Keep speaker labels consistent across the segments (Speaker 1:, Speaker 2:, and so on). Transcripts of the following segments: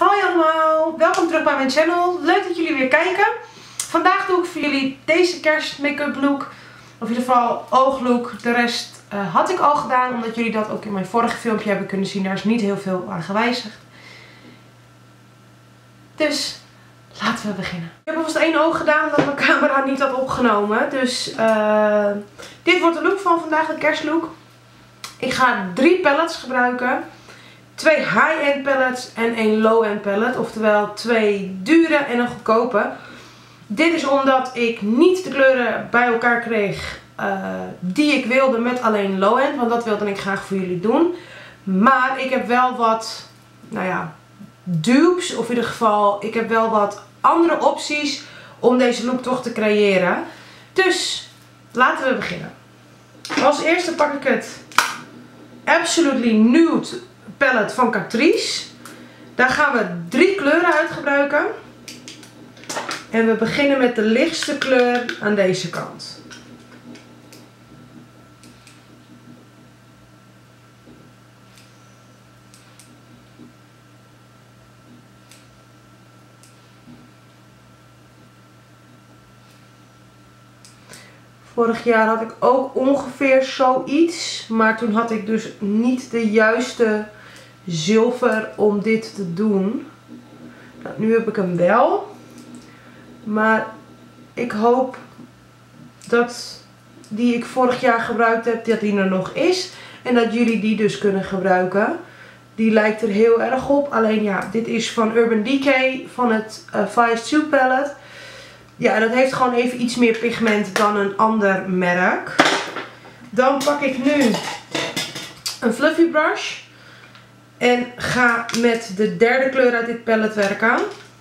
Speaker 1: Hoi allemaal, welkom terug bij mijn channel. Leuk dat jullie weer kijken. Vandaag doe ik voor jullie deze kerst make-up look. Of in ieder geval ooglook. De rest had ik al gedaan, omdat jullie dat ook in mijn vorige filmpje hebben kunnen zien. Daar is niet heel veel aan gewijzigd. Dus laten we beginnen. Ik heb alvast één oog gedaan omdat mijn camera niet had opgenomen. Dus dit wordt de look van vandaag, de kerstlook. Ik ga 3 palettes gebruiken. 2 high-end palettes en 1 low-end palette. Oftewel 2 dure en een goedkope. Dit is omdat ik niet de kleuren bij elkaar kreeg die ik wilde met alleen low-end. Want dat wilde ik graag voor jullie doen. Maar ik heb wel wat, nou ja, dupes. Of in ieder geval, ik heb wel wat andere opties om deze look toch te creëren. Dus, laten we beginnen. Als eerste pak ik het Absolutely Nude palette van Catrice. Daar gaan we 3 kleuren uit gebruiken. En we beginnen met de lichtste kleur aan deze kant. Vorig jaar had ik ook ongeveer zoiets. Maar toen had ik dus niet de juiste zilver om dit te doen. Nou, nu heb ik hem wel. Maar ik hoop dat die ik vorig jaar gebruikt heb, dat die er nog is. En dat jullie die dus kunnen gebruiken. Die lijkt er heel erg op. Alleen ja, dit is van Urban Decay van het Vice 2 palette. Ja, dat heeft gewoon even iets meer pigment dan een ander merk. Dan pak ik nu een fluffy brush. En ga met de derde kleur uit dit palette werken.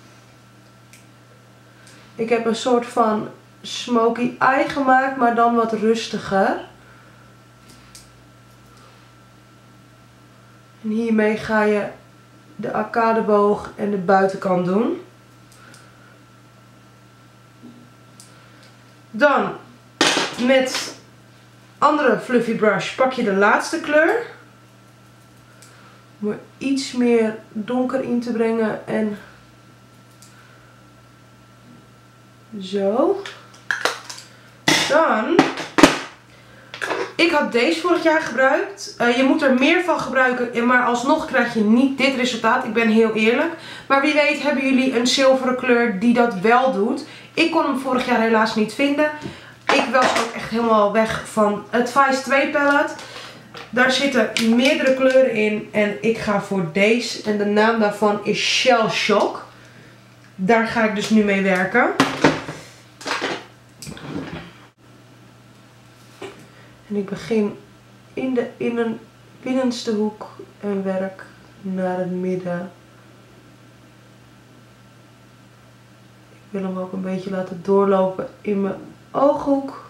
Speaker 1: Ik heb een soort van smoky eye gemaakt, maar dan wat rustiger. En hiermee ga je de arcadeboog en de buitenkant doen. Dan met andere fluffy brush pak je de laatste kleur. Om er iets meer donker in te brengen en zo. Dan, ik had deze vorig jaar gebruikt. Je moet er meer van gebruiken, maar alsnog krijg je niet dit resultaat. Ik ben heel eerlijk. Maar wie weet hebben jullie een zilveren kleur die dat wel doet. Ik kon hem vorig jaar helaas niet vinden. Ik was ook echt helemaal weg van het Vice 2 palette. Daar zitten meerdere kleuren in en ik ga voor deze. En de naam daarvan is Shell Shock. Daar ga ik dus nu mee werken. En ik begin in de binnenste hoek en werk naar het midden. Ik wil hem ook een beetje laten doorlopen in mijn ooghoek.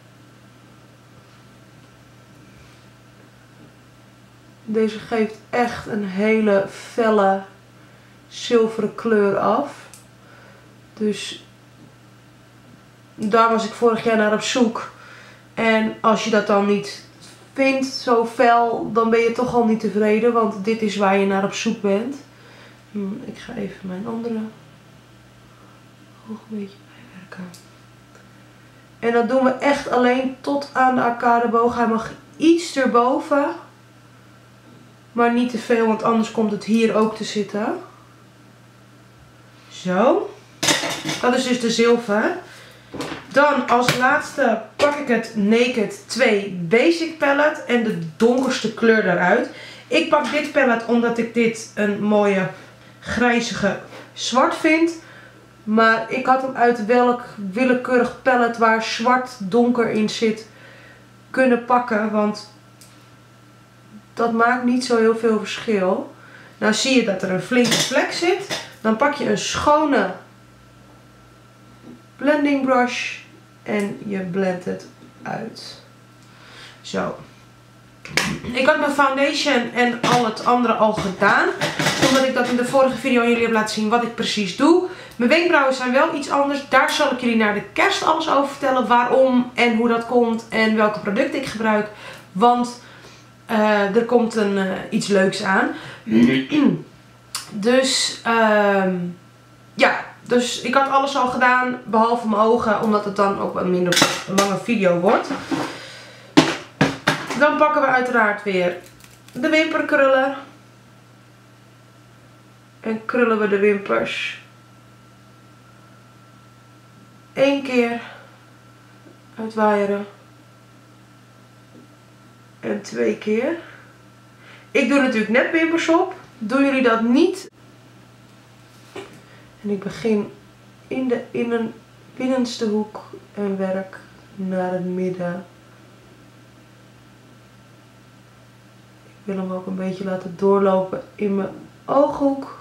Speaker 1: Deze geeft echt een hele felle zilveren kleur af. Dus daar was ik vorig jaar naar op zoek. En als je dat dan niet vindt, zo fel, dan ben je toch al niet tevreden. Want dit is waar je naar op zoek bent. Ik ga even mijn andere oog een beetje bijwerken. En dat doen we echt alleen tot aan de arcadeboog. Hij mag iets erboven. Maar niet te veel, want anders komt het hier ook te zitten. Zo. Dat is dus de zilver. Dan als laatste pak ik het Naked 2 Basic Palette en de donkerste kleur daaruit. Ik pak dit palette omdat ik dit een mooie grijzige zwart vind. Maar ik had hem uit welk willekeurig palette waar zwart donker in zit kunnen pakken. Want dat maakt niet zo heel veel verschil. Nou zie je dat er een flinke vlek zit. Dan pak je een schone blending brush en je blendt het uit. Zo. Ik had mijn foundation en al het andere al gedaan. Omdat ik dat in de vorige video aan jullie heb laten zien wat ik precies doe. Mijn wenkbrauwen zijn wel iets anders. Daar zal ik jullie naar de kerst alles over vertellen. Waarom en hoe dat komt en welke producten ik gebruik. Want er komt iets leuks aan. Dus ja, dus ik had alles al gedaan behalve mijn ogen, omdat het dan ook een minder lange video wordt. Dan pakken we uiteraard weer de wimperkrullen. En krullen we de wimpers 1 keer, uitwaaieren en 2 keer. Ik doe natuurlijk net wimpers op. Doen jullie dat niet? En ik begin in de binnenste hoek en werk naar het midden. Ik wil hem ook een beetje laten doorlopen in mijn ooghoek.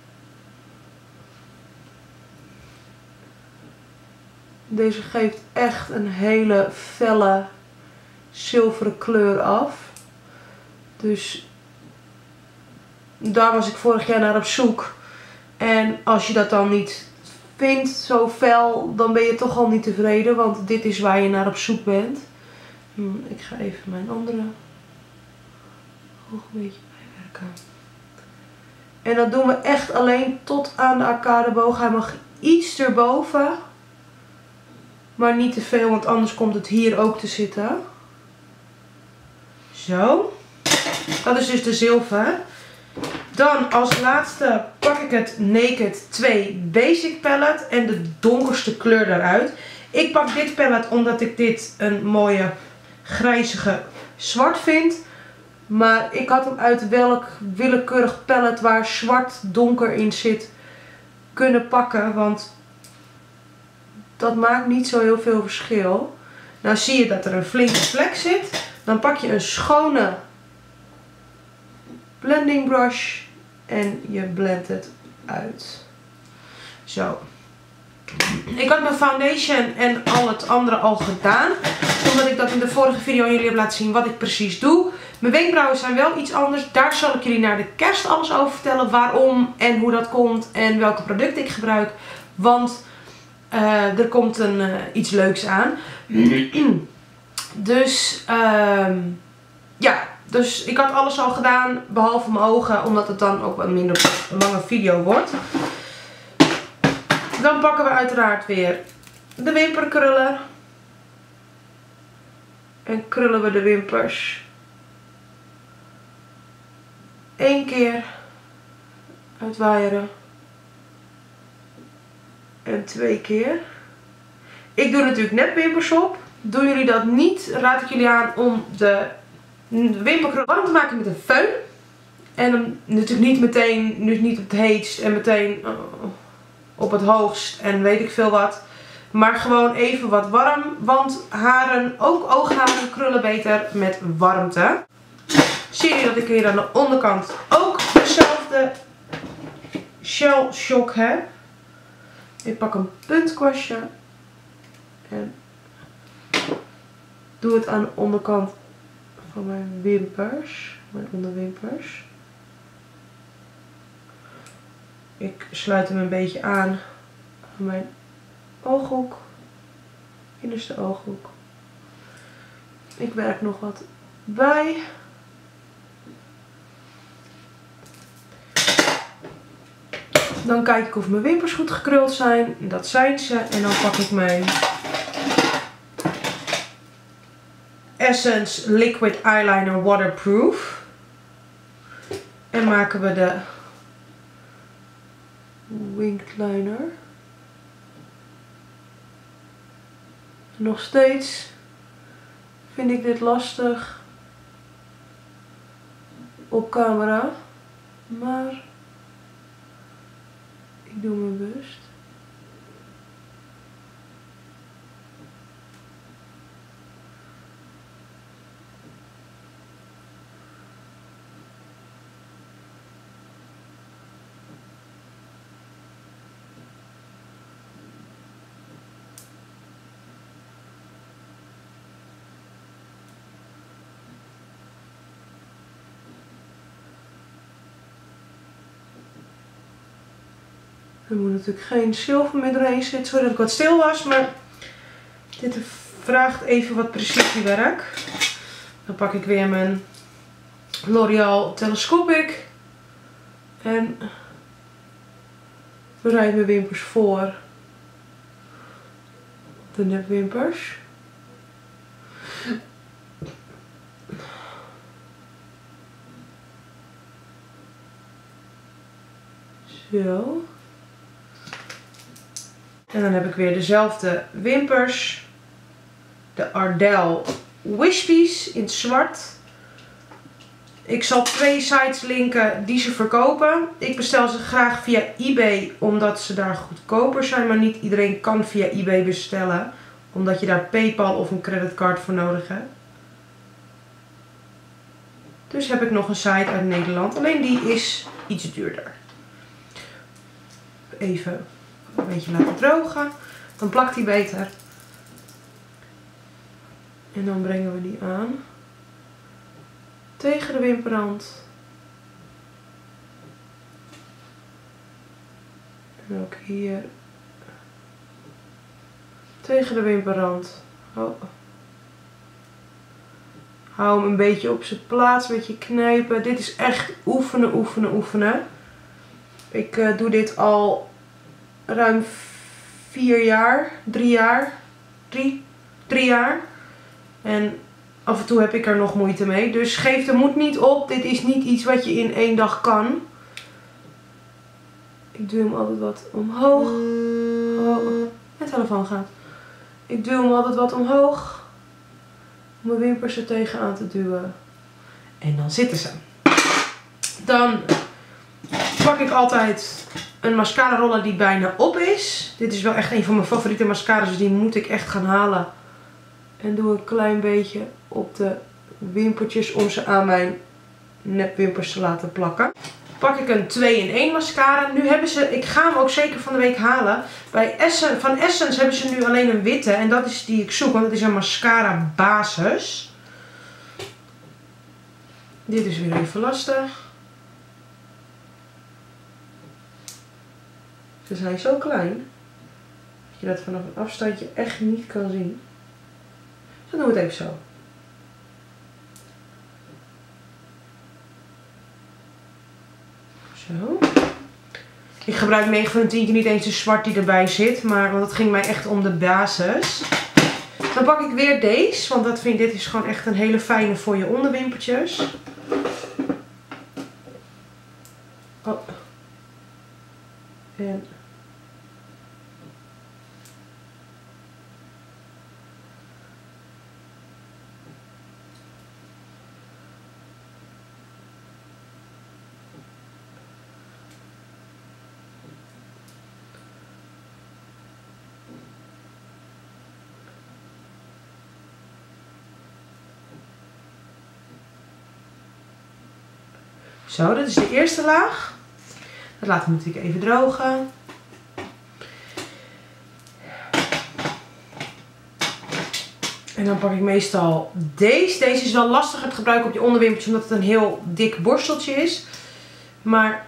Speaker 1: Deze geeft echt een hele felle zilveren kleur af. Dus daar was ik vorig jaar naar op zoek. En als je dat dan niet vindt, zo fel, dan ben je toch al niet tevreden. Want dit is waar je naar op zoek bent. Ik ga even mijn andere oog een beetje bijwerken. En dat doen we echt alleen tot aan de arcadeboog. Hij mag iets erboven. Maar niet te veel, want anders komt het hier ook te zitten. Zo. Dat is dus de zilver. Dan als laatste pak ik het Naked 2 Basic Palette en de donkerste kleur daaruit. Ik pak dit palette omdat ik dit een mooie grijzige zwart vind. Maar ik had hem uit welk willekeurig palette waar zwart donker in zit kunnen pakken. Want dat maakt niet zo heel veel verschil. Nou zie je dat er een flinke vlek zit. Dan pak je een schone blending brush en je blendt het uit. Zo. Ik had mijn foundation en al het andere al gedaan. Omdat ik dat in de vorige video aan jullie heb laten zien wat ik precies doe. Mijn wenkbrauwen zijn wel iets anders. Daar zal ik jullie naar de kerst alles over vertellen. Waarom en hoe dat komt en welke producten ik gebruik. Want er komt iets leuks aan. Dus ja. Dus ik had alles al gedaan behalve mijn ogen. Omdat het dan ook een minder lange video wordt. Dan pakken we uiteraard weer de wimperkrullen. En krullen we de wimpers 1 keer, uitwaaieren en 2 keer. Ik doe natuurlijk net wimpers op. Doen jullie dat niet, raad ik jullie aan om de wimperkrullen warm te maken met een föhn. En hem natuurlijk niet meteen, niet op het heetst en meteen op het hoogst en weet ik veel wat. Maar gewoon even wat warm, want haren, ook oogharen, krullen beter met warmte. Zie je dat ik hier aan de onderkant ook dezelfde shell shock heb. Ik pak een puntkwastje en doe het aan de onderkant van mijn wimpers, mijn onderwimpers. Ik sluit hem een beetje aan mijn ooghoek, innerste ooghoek. Ik werk nog wat bij. Dan kijk ik of mijn wimpers goed gekruld zijn. Dat zijn ze. En dan pak ik mijn Essence Liquid Eyeliner Waterproof. En maken we de winged liner. Nog steeds vind ik dit lastig op camera, maar ik doe mijn best. Er moet natuurlijk geen zilver meer doorheen zitten. Sorry dat ik wat stil was, maar dit vraagt even wat precisiewerk. Dan pak ik weer mijn L'Oreal Telescopic. En bereid mijn wimpers voor. De nepwimpers. Zo. En dan heb ik weer dezelfde wimpers. De Ardell Wispies in het zwart. Ik zal 2 sites linken die ze verkopen. Ik bestel ze graag via eBay omdat ze daar goedkoper zijn. Maar niet iedereen kan via eBay bestellen. Omdat je daar PayPal of een creditcard voor nodig hebt. Dus heb ik nog een site uit Nederland. Alleen die is iets duurder. Even een beetje laten drogen. Dan plakt die beter. En dan brengen we die aan. Tegen de wimperrand. En ook hier. Tegen de wimperrand. Oh. Hou hem een beetje op zijn plaats. Een beetje knijpen. Dit is echt oefenen, oefenen, oefenen. Ik doe dit al ruim 4 jaar. 3 jaar. 3 jaar. En af en toe heb ik er nog moeite mee. Dus geef de moed niet op. Dit is niet iets wat je in 1 dag kan. Ik duw hem altijd wat omhoog. Oh, mijn telefoon gaat. Ik duw hem altijd wat omhoog. Om mijn wimpers er tegenaan te duwen. En dan zitten ze. Dan pak ik altijd een mascara roller die bijna op is. Dit is wel echt een van mijn favoriete mascara's. Dus die moet ik echt gaan halen. En doe een klein beetje op de wimpertjes om ze aan mijn nepwimpers te laten plakken. Pak ik een 2-in-1 mascara. Nu hebben ze, ik ga hem ook zeker van de week halen. Van Essence hebben ze nu alleen een witte. En dat is die ik zoek, want het is een mascara basis. Dit is weer even lastig. Ze zijn zo klein. Dat je dat vanaf een afstandje echt niet kan zien. Dan doen we het even zo. Zo. Ik gebruik 9 van de 10 keer niet eens de zwart die erbij zit. Maar, want het ging mij echt om de basis. Dan pak ik weer deze. Want dit is gewoon echt een hele fijne voor je onderwimpertjes. Oh. En... Zo, dat is de eerste laag. Dat laten we natuurlijk even drogen. En dan pak ik meestal deze. Deze is wel lastiger te gebruiken op je onderwimpertje omdat het een heel dik borsteltje is. Maar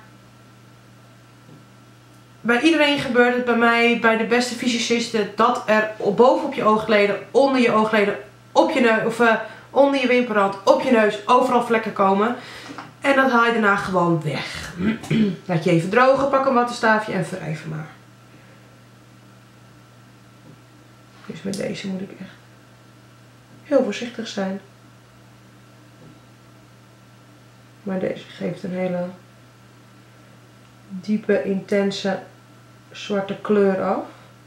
Speaker 1: bij iedereen gebeurt het, bij mij, bij de beste fysicisten, dat er bovenop je oogleden, onder je oogleden, op je neus, of onder je wimperrand, op je neus, overal vlekken komen. En dat haal je daarna gewoon weg. Laat je even drogen, pak een wattenstaafje en wrijf maar. Dus met deze moet ik echt heel voorzichtig zijn. Maar deze geeft een hele diepe, intense zwarte kleur af.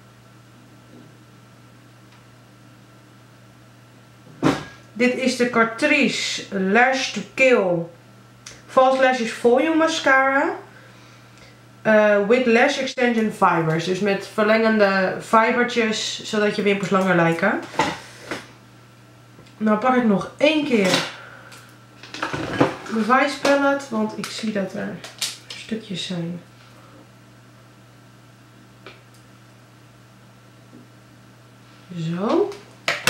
Speaker 1: Dit is de Catrice Lash to Kill False Lashes Volume Mascara. With Lash Extension Fibers. Dus met verlengende fibertjes, zodat je wimpers langer lijken. Nou pak ik nog 1 keer de Vice Palette, want ik zie dat er stukjes zijn. Zo.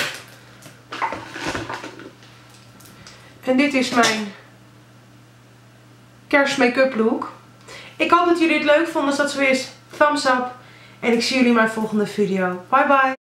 Speaker 1: En dit is mijn kerstmake-up look. Ik hoop dat jullie het leuk vonden. Als dat zo is, thumbs up. En ik zie jullie in mijn volgende video. Bye bye.